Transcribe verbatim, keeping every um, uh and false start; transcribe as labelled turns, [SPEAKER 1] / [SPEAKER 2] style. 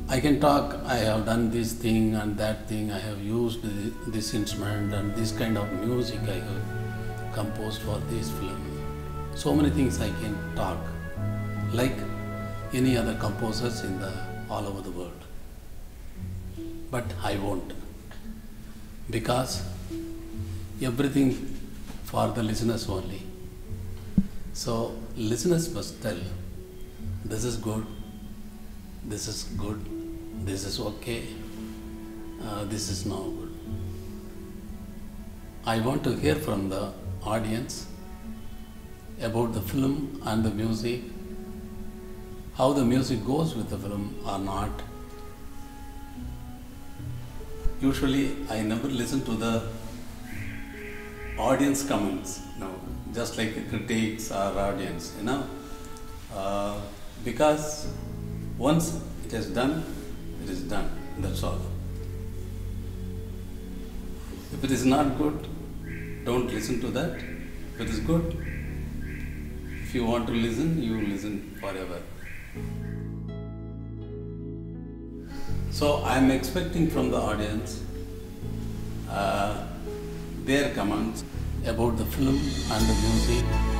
[SPEAKER 1] I can talk, I have done this thing and that thing, I have used this instrument and this kind of music I have composed for this film. So many things I can talk, like any other composers in the all over the world. But I won't, because everything for the listeners only. So listeners must tell, this is good, this is good, this is okay, uh, this is not good. I want to hear from the audience about the film and the music, how the music goes with the film or not. Usually I never listen to the audience comments, no, just like critics or audience, you know, uh, because once it is done, it is done, that's all. If it is not good, don't listen to that. If it is good, if you want to listen, you listen forever. So I am expecting from the audience uh, their comments about the film and the music.